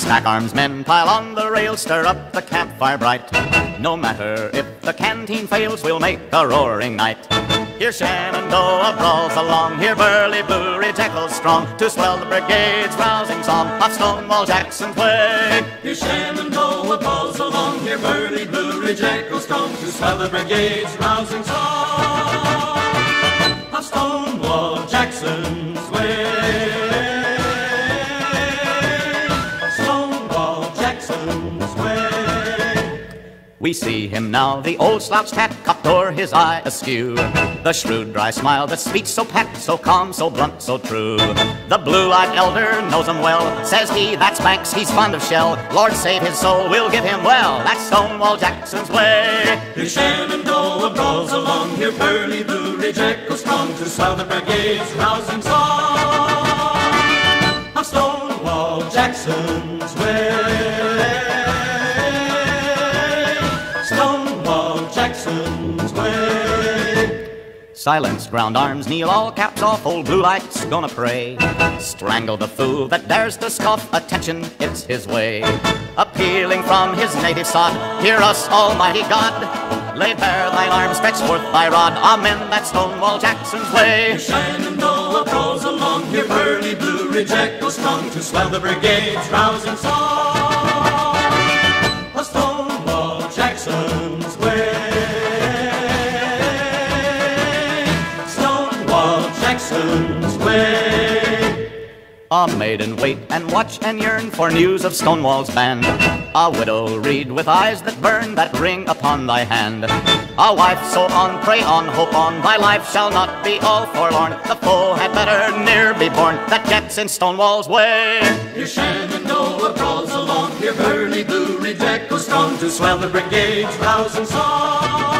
Stack arms, men, pile on the rails, stir up the campfire bright. No matter if the canteen fails, we'll make a roaring night. Here Shenandoah brawls along, here Burly Blue Ridge echoes strong, to swell the brigade's rousing song of Stonewall Jackson's way. Here Shenandoah brawls along, here Burly Blue Ridge echoes strong, to swell the brigade's rousing song of Stonewall Jackson's way. Stonewall Jackson's way. We see him now, the old slouched hat cocked o'er his eye askew, the shrewd dry smile, the speech so pat, so calm, so blunt, so true. The blue-eyed elder knows him well, says he, that's Banks, he's fond of shell. Lord save his soul, we'll give him well, that's Stonewall Jackson's way. Here Shenandoah brawls along, here Burly Blue Ridge echoes strong, to swell the brigade's rousing song of Stonewall Jackson's way. Stonewall Jackson's way. Silenced ground arms kneel, all caps off, old Blue Light's gonna pray. Strangle the fool that dares to scoff, attention, it's his way. Appealing from his native sod, hear us, Almighty God. Lay bare thine arm, stretch forth thy rod, amen, that's Stonewall Jackson's way. Here Shenandoah brawls along, here Burly Blue Ridge echoes strong, to swell the brigade's rousing song of Stonewall Jackson's way. Stonewall Jackson's way. A maiden wait and watch and yearn for news of Stonewall's band. A widow read with eyes that burn, that ring upon thy hand. A wife, so on, pray on, hope on, thy life shall not be all forlorn. The foe had better ne'er be born that gets in Stonewall's way. Here Shenandoah brawls along, here Burly Blue Ridge echoes strong, to swell the brigade's rousing song